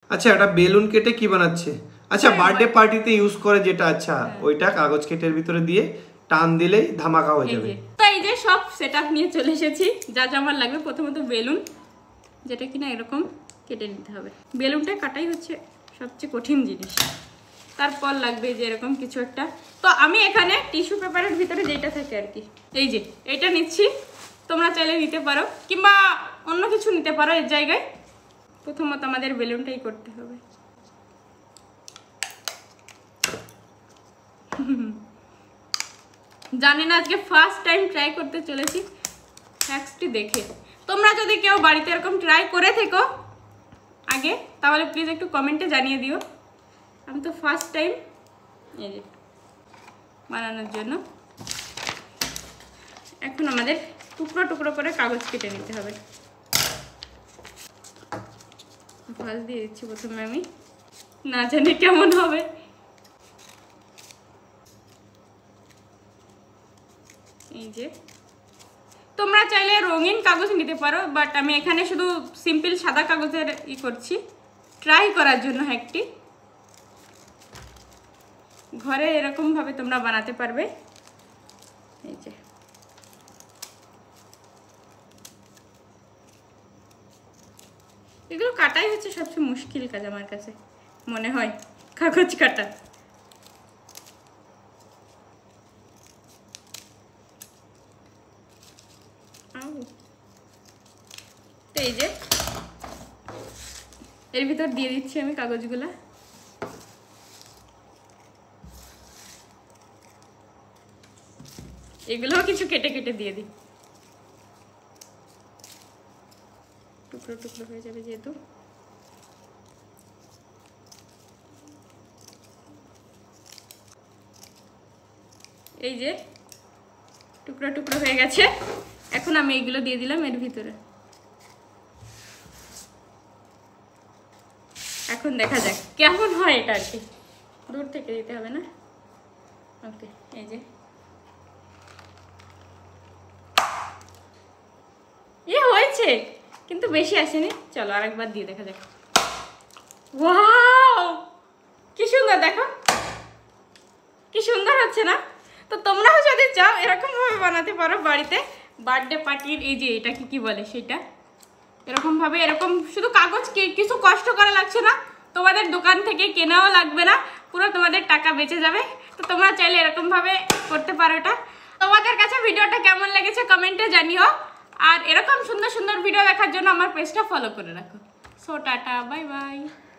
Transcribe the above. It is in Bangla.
আচ্ছা এটা বেলুন কেটে কি বানাচ্ছে? আচ্ছা বার্থডে পার্টিতে ইউজ করে যেটা, আচ্ছা ওইটা কাগজ কেটের ভিতরে দিয়ে টান দিলেই ধামাকা হয়ে যাবে। তো এই যে সব সেটআপ নিয়ে চলে এসেছি, যা যা আমার লাগবে। প্রথমত বেলুন, যেটা কিনা এরকম কেটে নিতে হবে। বেলুনটা কাটাই হচ্ছে সবচেয়ে কঠিন জিনিস। তারপর লাগবে যে এরকম কিছু একটা। তো আমি এখানে টিস্যু পেপারের ভিতরে যেটা থাকে আর কি, এই যে এটা নিচ্ছি। তোমরা চাইলে নিতে পারো কিংবা অন্য কিছু নিতে পারো এর জায়গায়। প্রথমত আমাদের বেলুনটাই করতে হবে। জানি না, আজকে ফার্স্ট টাইম ট্রাই করতে চলেছি হ্যাক্সটি দেখে। তোমরা যদি কেউ বাড়িতে এরকম ট্রাই করে থেকো আগে, তাহলে প্লিজ একটু কমেন্টে জানিয়ে দিও। আমি তো ফার্স্ট টাইম এই যে বানানোর জন্য। এখন আমাদের টুকরো টুকরো করে কাগজ কেটে নিতে হবে। ভাঁজ দিয়ে দিচ্ছি প্রথমে আমি, না জানি কেমন হবে। এই যে তোমরা চাইলে রঙিন কাগজ নিতে পারো, বাট আমি এখানে শুধু সিম্পল সাদা কাগজের করছি, ট্রাই করার জন্য একটি। ঘরে এরকম ভাবে তোমরা বানাতে পারবে। এই যে এগুলো কাটাই হচ্ছে সবচেয়ে মুশকিল কাজ আমার কাছে মনে হয়, কাগজ কাটা। তো এই যে এর ভিতর দিয়ে দিচ্ছি আমি কাগজগুলা। এগুলোও কিছু কেটে কেটে দিয়ে দিই, টুকরো টুকরো হয়ে যাবে যেহেতু। এই যে টুকরো টুকরো হয়ে গেছে। এখন আমি এইগুলো দিয়ে দিলাম এর ভিতরে। এখন দেখা যাক কেমন হয় এটা আর কি, দূর থেকে দিতে হবে না। ওকে, এই যে হয়েছে কিন্তু বেশি আসেনি। চলো আরেকবার দিয়ে দেখা যাক। ওয়াও কি সুন্দর, দেখো কি সুন্দর হচ্ছে না? তো তোমরাও যদি চাও এরকম ভাবে বানাতে পারো বাড়িতে বার্থডে পার্টির। এই যে এটা কি বলে সেটা, এরকম ভাবে, এরকম শুধু কাগজ কিছু কষ্ট করা লাগছে না, তোমাদের দোকান থেকে কেনাও লাগবে না, পুরো তোমাদের টাকা বেঁচে যাবে। তো তোমরা চাইলে এরকম ভাবে করতে পারো এটা। তোমাদের কাছে ভিডিওটা কেমন লেগেছে কমেন্টে জানিও, আর এরকম সুন্দর সুন্দর ভিডিও দেখার জন্য আমার পেজটা ফলো করে রাখো। So tata, bye by.